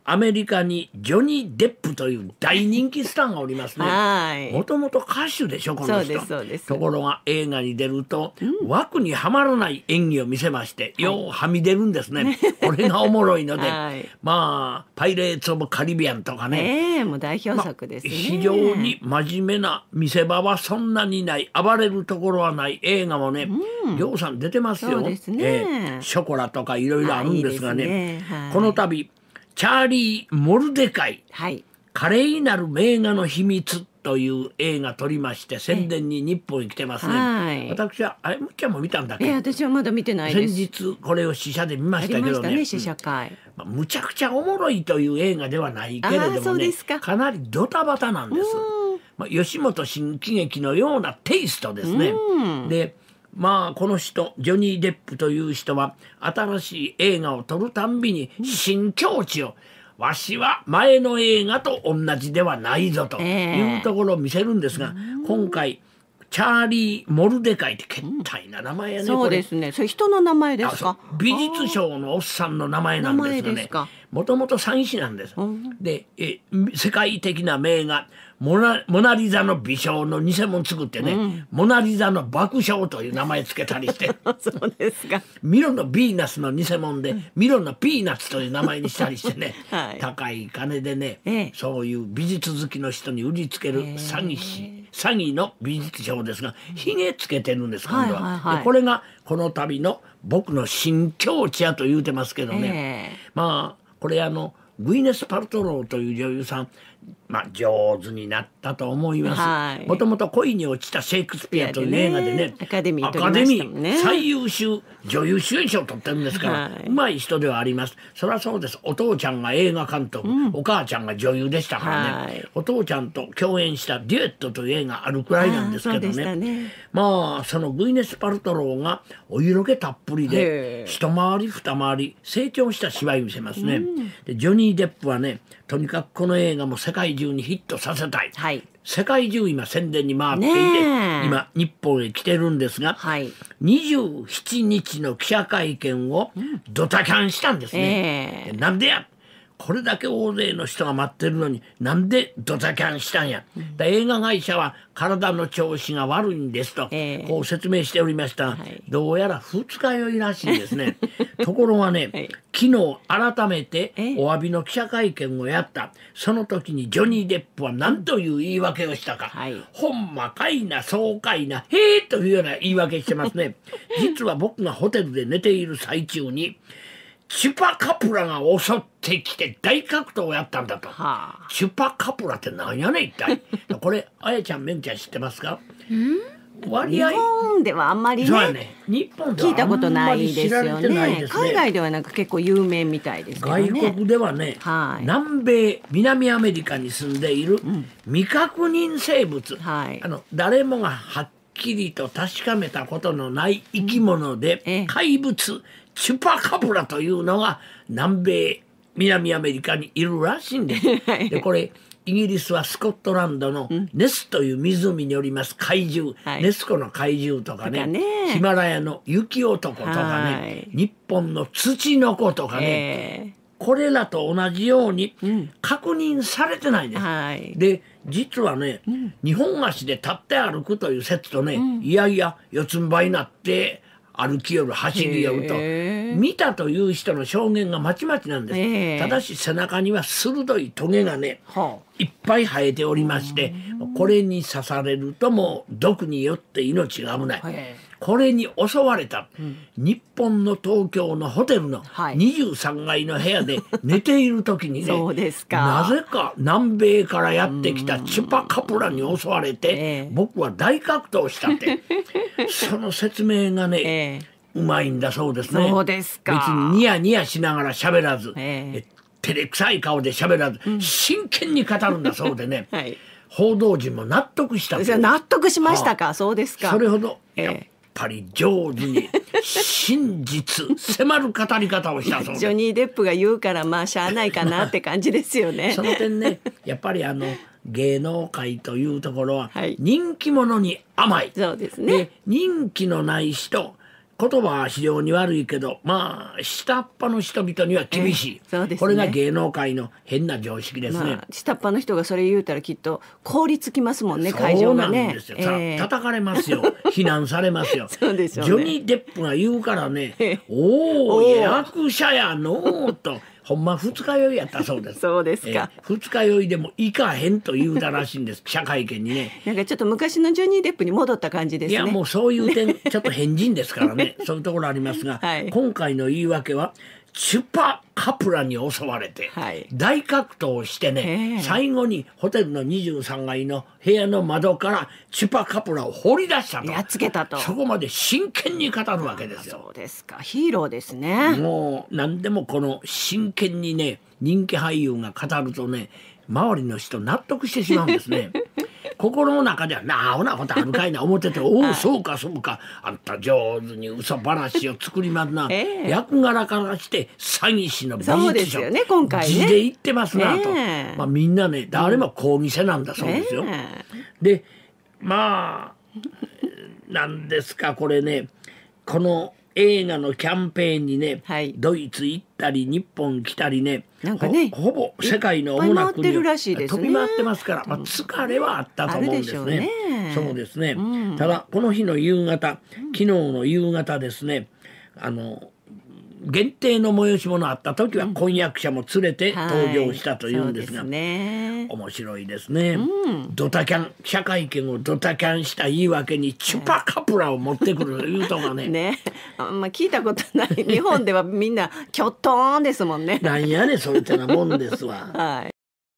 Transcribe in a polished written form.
アメリカにジョニー・デップという大人気スターがおりますね。もともと歌手でしょこの人。ところが映画に出ると、枠にはまらない演技を見せまして、ようはみ出るんですね。これがおもろいので、まあパイレーツ・オブ・カリビアンとかね、 もう代表作ですね。 非常に真面目な、見せ場はそんなにない、暴れるところはない映画もね、りょうさん出てますよ。ショコラとかいろいろあるんですがね、この度チャーリー・モルデカイ、華麗なる名画の秘密という映画撮りまして、宣伝に日本に来てますね。私はむっちゃんも見たんだけど、 私はまだ見てないです。 先日これを試写で見ましたけどね、 試写会、 むちゃくちゃおもろいという映画ではないけれどもね、かなりドタバタなんです。吉本新喜劇のようなテイストですね。でまあこの人ジョニー・デップという人は新しい映画を撮るたんびに新境地を、わしは前の映画と同じではないぞというところを見せるんですが、今回チャーリー・モルデカイってけったいな名前やね。 そうですね。それ人の名前ですか。 美術賞のおっさんの名前なんですがね、もともと詐欺師なんです。で世界的な名画モナリザの微笑の偽物作ってね、モナリザの爆笑という名前つけたりしてそうですか。 ミロのヴィーナスの偽物で、ミロのピーナッツという名前にしたりしてね、高い金でね、そういう美術好きの人に売りつける詐欺の美術賞ですが、ひげつけてるんです今度は。これがこの度の僕の新境地やと言うてますけどね、まあこれグイネス・パルトローという女優さん、上手になったと思います。もともと恋に落ちたシェイクスピアという映画でね、 アカデミー最優秀女優主演賞を取ってるんですから、うまい人ではあります。そりゃそうです。お父ちゃんが映画監督、お母ちゃんが女優でしたからね、お父ちゃんと共演したデュエットという映画あるくらいなんですけどね、まあそのグイネス・パルトローがお色気たっぷりで一回り二回り成長した芝居を見せますね。でジョニー・デップはね、とにかくこの映画も世界中にヒットさせたい、世界中今宣伝に回っていて、今日本へ来てるんですが、27日の記者会見をドタキャンしたんですね。なんでや、これだけ大勢の人が待ってるのになんでドタキャンしたんや、映画会社は体の調子が悪いんですと、こう説明しておりました。どうやら二日酔いらしいですね。ところがね、昨日改めてお詫びの記者会見をやった。その時にジョニー・デップは何という言い訳をしたか、ほんまかいなそうかいなへーというような言い訳してますね。実は僕がホテルで寝ている最中にチュパカプラが襲ってきて大格闘をやったんだと。チュパカプラって何やねん一体。これあやちゃんめんちゃん知ってますか？ 日本ではあんまりね、 日本で聞いたことないですよね。海外ではなんか結構有名みたいですけどね。 外国ではね、南米南アメリカに住んでいる未確認生物、誰もがはっきりと確かめたことのない生き物で、怪物チュパカプラというのが南米南アメリカにいるらしいんです。でこれイギリスはスコットランドのネスという湖におります怪獣、ネス湖の怪獣とかね、ヒマラヤの雪男とかね、日本の土の子とかね、これらと同じように確認されてないんです。で実はね、日本足で立って歩くという説とね、いやいや四つん這いになって歩き寄る走り寄ると見たという人の証言がまちまちなんです。ただし背中には鋭いトゲがね、いっぱい生えておりまして、これに刺されるともう毒によって命が危ない。これに襲われた、日本の東京のホテルの23階の部屋で寝ている時にね、なぜか南米からやってきたチュパカプラに襲われて、僕は大格闘したってその説明がね、うまいんだそうですね。別にニヤニヤしながら喋らず、照れくさい顔で喋らず、真剣に語るんだそうでね、報道陣も納得した。 納得しましたか？そうですか。 それほどやっぱり上手に真実迫る語り方をしたそうです。 ジョニー・デップが言うからまあしゃあないかなって感じですよね。 その点ね、やっぱり芸能界というところは人気者に甘い。 そうですね。 人気のない人、 言葉は非常に悪いけど、まあ下っ端の人々には厳しい、 そうですね、 これが芸能界の変な常識ですね。 下っ端の人がそれ言うたらきっと凍りつきますもんね、会場がね。 そうなんですよ、叩かれますよ非難されますよそうでしょうね。 ジョニー・デップが言うからねおお役者やのーとほんま二日酔いやったそうです。 そうですか。 二日酔いでも行かへんと言うたらしいんです記者会見にね。 なんかちょっと昔のジョニー・デップに戻った感じですね。 いやもうそういう点ちょっと変人ですからねそういうところありますが、はい、今回の言い訳はチュパカプラに襲われて、はい、大格闘をしてね、最後にホテルの23階の部屋の窓からチュパカプラを放り出したと、 やっつけたと、 そこまで真剣に語るわけですよ。 そうですか、ヒーローですね。 もう何でもこの真剣にね人気俳優が語るとね周りの人納得してしまうんですね心の中ではなあほなことあるかいな思ってておおそうかそうかあんた上手に嘘話を作りますな、役柄からして詐欺師の美術書、 そうですよね、今回ね字で言ってますなと、まあ、みんなね誰も講義せなんだそうですよ、でまあなんですかこれねこの映画のキャンペーンにね、はい、ドイツ行ったり日本来たりね、 なんかねほぼ世界の主な国を飛び回ってますから、まあ、疲れはあったと思うんですね。そうですね、ただこの日の夕方、昨日の夕方ですね限定の催し物あった時は婚約者も連れて登場したというんですが、面白いですね、ドタキャン記者会見をドタキャンした言い訳にチュパカプラを持ってくるというとかねあんま聞いたことない日本ではみんなキョットーンですもんねなんやねそういったなもんですわはい